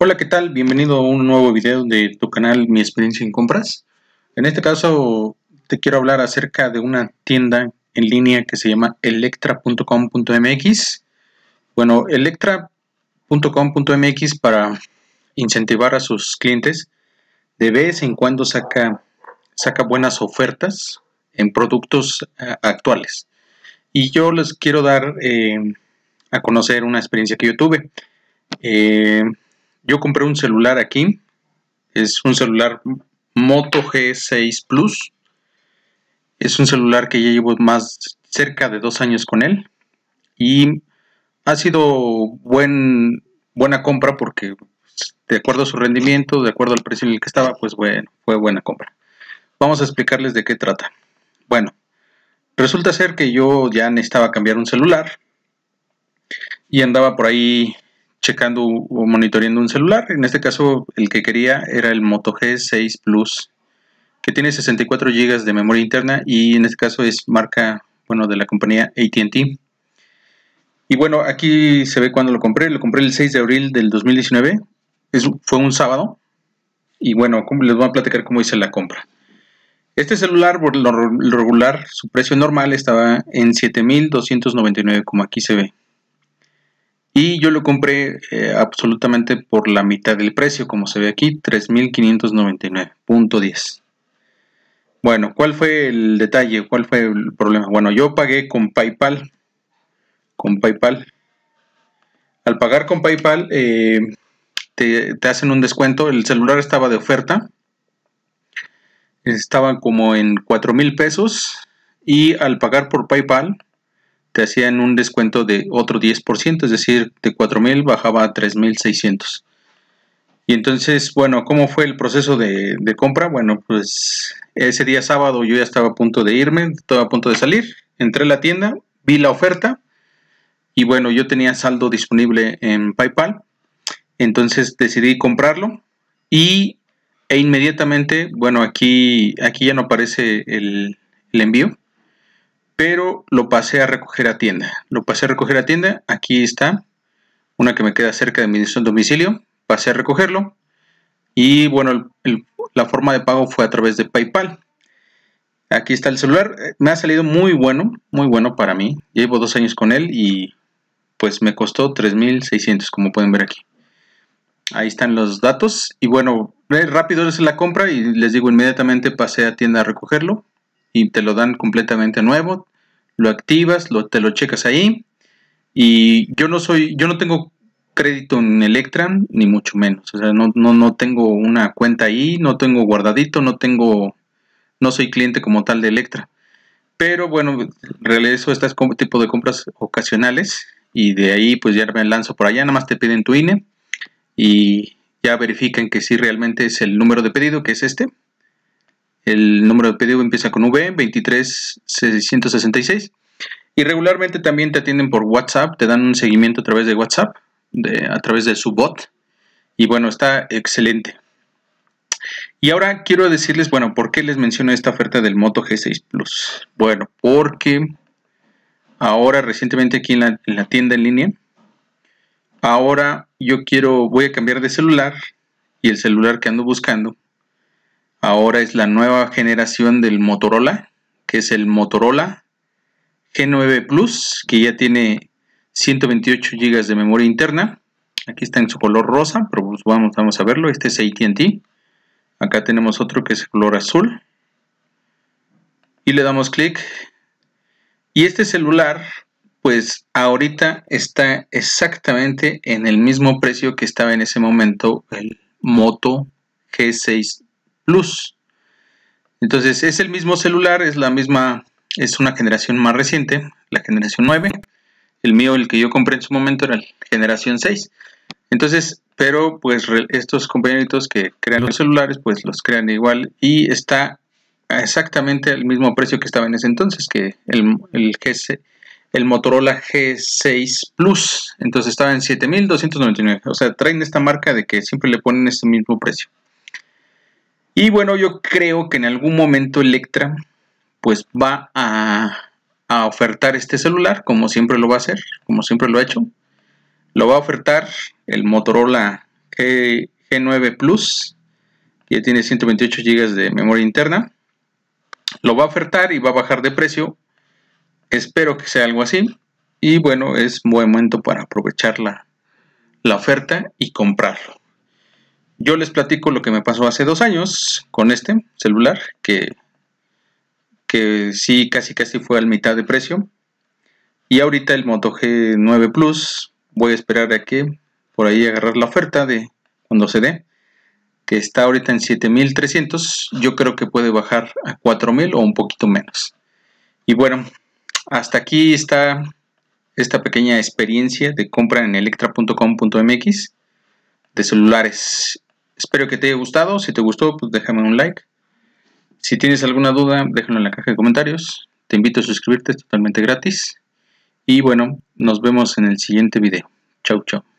Hola, ¿qué tal? Bienvenido a un nuevo video de tu canal Mi Experiencia en Compras. En este caso te quiero hablar acerca de una tienda en línea que se llama electra.com.mx. Bueno, electra.com.mx, para incentivar a sus clientes, de vez en cuando saca buenas ofertas en productos actuales. Y yo les quiero dar a conocer una experiencia que yo tuve. Yo compré un celular aquí. Es un celular Moto G6 Plus. Es un celular que ya llevo cerca de 2 años con él. Y ha sido buena compra porque, de acuerdo a su rendimiento, de acuerdo al precio en el que estaba, pues bueno, fue buena compra. Vamos a explicarles de qué trata. Bueno, resulta ser que yo ya necesitaba cambiar un celular y andaba por ahí checando o monitoreando un celular. En este caso, el que quería era el Moto G6 Plus, que tiene 64 GB de memoria interna, y en este caso es marca, bueno, de la compañía AT&T. Y bueno, aquí se ve cuando lo compré el 6 de abril del 2019, fue un sábado. Y bueno, les voy a platicar cómo hice la compra. Este celular, por lo regular, su precio normal estaba en 7,299, como aquí se ve. Y yo lo compré absolutamente por la mitad del precio, como se ve aquí, 3,599.10. Bueno, ¿cuál fue el detalle? ¿Cuál fue el problema? Bueno, yo pagué con PayPal. Al pagar con PayPal, te hacen un descuento. El celular estaba de oferta. Estaba como en 4,000 pesos. Y al pagar por PayPal, te hacían un descuento de otro 10%. Es decir, de 4,000 bajaba a 3,600. Y entonces, bueno, ¿cómo fue el proceso de compra? Bueno, pues ese día sábado yo ya estaba a punto de irme, estaba a punto de salir. Entré a la tienda, vi la oferta y bueno, yo tenía saldo disponible en PayPal. Entonces decidí comprarlo e inmediatamente, bueno, aquí ya no aparece el envío, pero lo pasé a recoger a tienda. Aquí está, una que me queda cerca de mi domicilio. Pasé a recogerlo. Y bueno, la forma de pago fue a través de PayPal. Aquí está el celular. Me ha salido muy bueno para mí. Llevo 2 años con él y pues me costó 3,600, como pueden ver aquí. Ahí están los datos. Y bueno, rápido es la compra y les digo, inmediatamente pasé a tienda a recogerlo y te lo dan completamente nuevo. Lo activas, te lo checas ahí. Y yo no tengo crédito en Electra, ni mucho menos. O sea, no tengo una cuenta ahí, no tengo guardadito, no soy cliente como tal de Electra. Pero bueno, realizo este tipo de compras ocasionales y de ahí pues ya me lanzo por allá. Nada más te piden tu INE y ya verifican que sí realmente es el número de pedido, que es este. El número de pedido empieza con V, 23666. Y regularmente también te atienden por WhatsApp, te dan un seguimiento a través de WhatsApp, a través de su bot. Y bueno, está excelente. Y ahora quiero decirles, bueno, ¿por qué les menciono esta oferta del Moto G6 Plus? Bueno, porque ahora recientemente aquí en la tienda en línea, ahora voy a cambiar de celular, y el celular que ando buscando ahora es la nueva generación del Motorola, que es el Motorola G9 Plus, que ya tiene 128 GB de memoria interna. Aquí está en su color rosa, pero pues vamos a verlo. Este es AT&T. Acá tenemos otro que es el color azul. Y le damos clic. Y este celular, pues ahorita está exactamente en el mismo precio que estaba en ese momento el Moto G6 Plus. Entonces es el mismo celular, es una generación más reciente, la generación 9. El mío, el que yo compré en su momento, era la generación 6. Entonces, pero pues estos compañeritos que crean los celulares, pues los crean igual y está exactamente al mismo precio que estaba en ese entonces, que el Motorola G6 Plus. Entonces estaba en 7,299. O sea, traen esta marca de que siempre le ponen ese mismo precio. Y bueno, yo creo que en algún momento Electra pues va a ofertar este celular, como siempre lo va a hacer, como siempre lo ha hecho. Lo va a ofertar el Motorola G9 Plus, que tiene 128 GB de memoria interna. Lo va a ofertar y va a bajar de precio. Espero que sea algo así. Y bueno, es buen momento para aprovechar la oferta y comprarlo. Yo les platico lo que me pasó hace 2 años con este celular, que sí casi fue a mitad de precio. Y ahorita el Moto G9 Plus, voy a esperar a que por ahí agarrar la oferta de cuando se dé, que está ahorita en 7,300. Yo creo que puede bajar a 4,000 o un poquito menos. Y bueno, hasta aquí está esta pequeña experiencia de compra en electra.com.mx de celulares. Espero que te haya gustado. Si te gustó, pues déjame un like. Si tienes alguna duda, déjalo en la caja de comentarios. Te invito a suscribirte, es totalmente gratis. Y bueno, nos vemos en el siguiente video. Chau, chau.